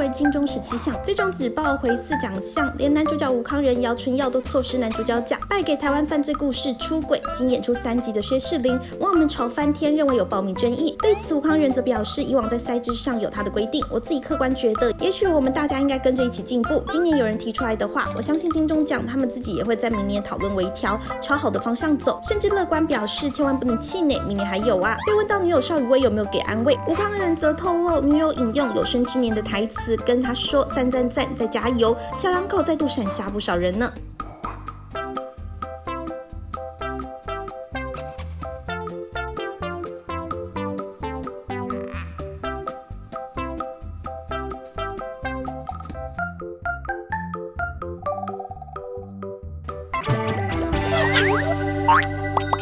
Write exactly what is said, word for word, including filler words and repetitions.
金钟十七项，最终只报回四奖项，连男主角吴慷仁、姚纯耀都错失男主角奖，败给台湾犯罪故事出轨，仅演出三集的薛仕凌，网友们吵翻天，认为有报名争议。对此，吴慷仁则表示，以往在赛制上有他的规定，我自己客观觉得，也许我们大家应该跟着一起进步。今年有人提出来的话，我相信金钟奖他们自己也会在明年讨论微调，朝好的方向走，甚至乐观表示，千万不能气馁，明年还有啊。被问到女友邵雨薇有没有给安慰，吴慷仁则透露，女友引用有生之年的台词跟他说赞赞赞，再加油，小两口再度闪瞎不少人呢。 Hey,